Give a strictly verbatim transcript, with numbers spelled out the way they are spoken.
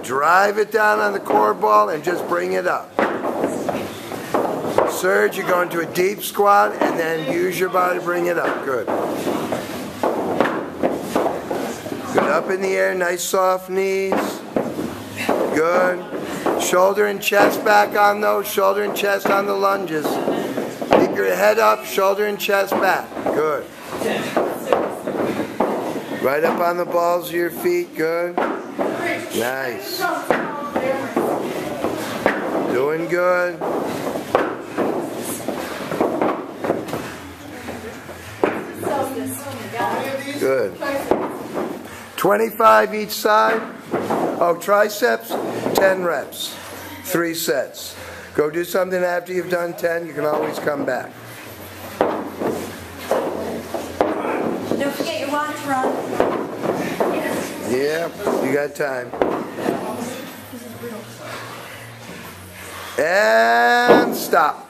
Drive it down on the core ball and just bring it up. Surge, you go into a deep squat and then use your body to bring it up. Good. Good, up in the air, nice soft knees. Good. Shoulder and chest back on those, shoulder and chest on the lunges. Keep your head up, shoulder and chest back. Good. Right up on the balls of your feet, good. Nice. Doing good. Good. twenty-five each side. Oh, triceps, ten reps. Three sets. Go do something after you've done ten. You can always come back. Don't forget your watch, Ron. Yeah, you got time. And stop.